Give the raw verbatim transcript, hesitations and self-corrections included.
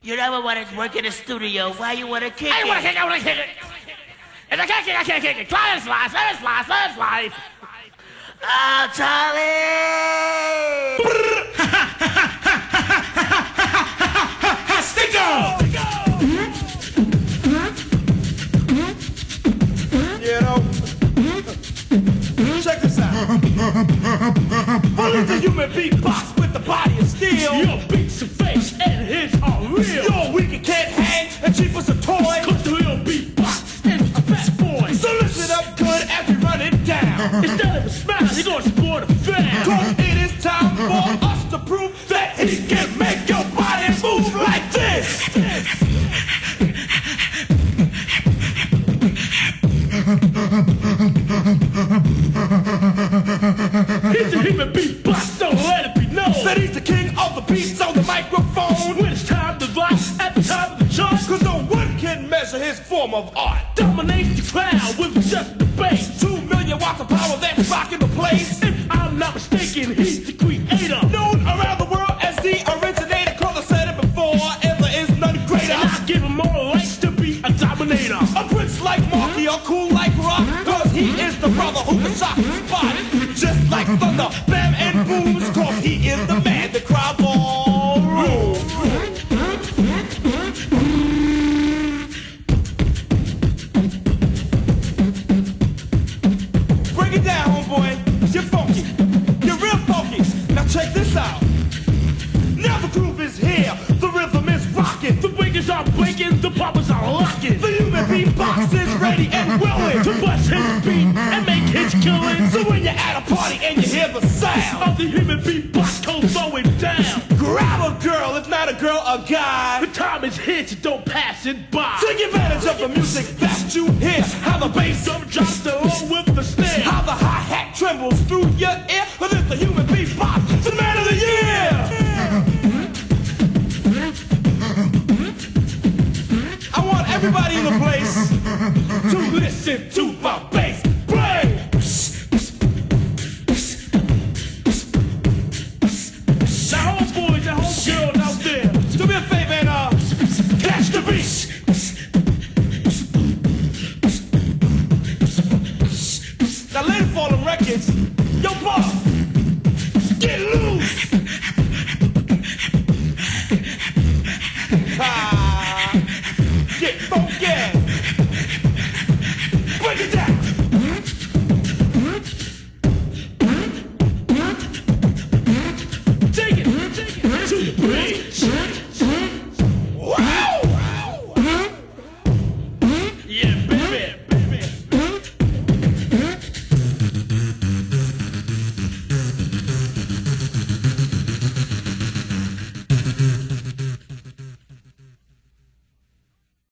You never wanted to work in a studio. Why you want to kick I it? want to kick it, I want to kick it. If I can't kick it, I can't kick it. Try it, slice, let it slice, let it slice. Oh, Charlie! Stinko! You know, check this out. Bully's the human beatbox with the body of steel. Your beats are fake and his are real. You're weak and can't hang and cheap as a toy. Cause the real beatbox is a fat boy. So listen up good as we run it down. Instead of a smile, he gonna sport a fan. Cause it is time for us to prove that he can make your body move like this. He's a human beatbox, don't let it be known That he's the king of the beats on the microphone. when it's time to rock at the top of the charts. Cause no one can measure his form of art. Dominates the crowd with just the bass. Two million watts of power that's rocking the place. If I'm not mistaken, he's the creator. Known around the world as the originator. Cause I said it before, and there is none greater. And I give him more rights to be a dominator. A prince like Marky or cool like Rock. Cause he is the brother who can shock the spot. Just like thunder, bam and booms. Cause he is the man, the crowd ball rules. Break it down, homeboy. You're funky. You're real funky. Now check this out. Now the groove is here. The rhythm is rocking. The breakers are breaking, the poppers are locking. The human beatbox is ready and willing To bust his beat and make his killing. So when you're at a party and you hear the sound Of the human beatbox comes going down. grab a girl, if not a girl, a guy. The time is here, so don't pass it by. Take advantage of the music that you hear. How the bass Some drops along with the snare. how the hi-hat trembles through your ear. But it's the human beatbox, the man of the year. I want everybody in the place to listen to my bass. Play. Now homeboys and homegirls out there, Do me a favor and uh, catch the beat. Now later for them records, yo Bob, get loose. Ah, get funky. Break it down. take it, take it to the bridge. Wow. Yeah, baby.